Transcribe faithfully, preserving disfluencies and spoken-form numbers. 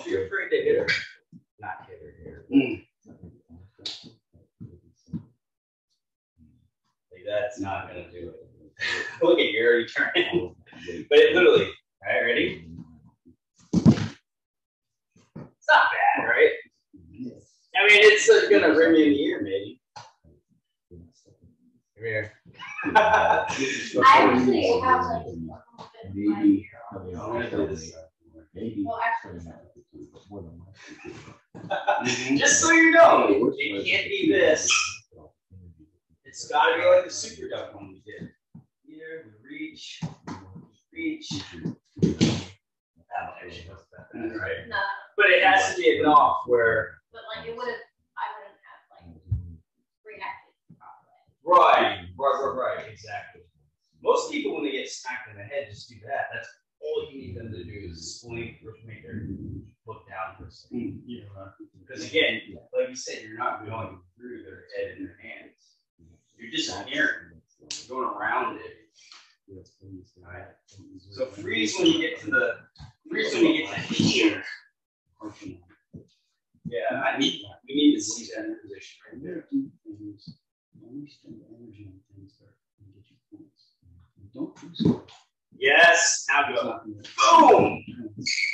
if you're afraid to hit her, not hit her here. Mm. Like, that's not going to do it. Look at you, you're already turning. But it literally, all right, ready? It's not bad, right? I mean, it's uh, going to rim you in the ear, maybe. Come here. I actually have like maybe I'm going to do this. Well, actually, just so you know, it can't be this. It's got to be like the super duck one we did. Here, we reach, reach. Right? no. But it has to be enough where. But like it would have, I wouldn't have like reacted properly. Right, right, right, right, exactly. Most people, when they get smacked in the head, just do that. That's all you need them to do is blink or make their look down for a second. Because again, like you said, you're not going through their head and their hands. You're just hearing, you're going around it. Right. So freeze when you get to the freeze when you get to here. Yeah, I need we need to see that position right there. Don't do so. Yes, now go. Boom!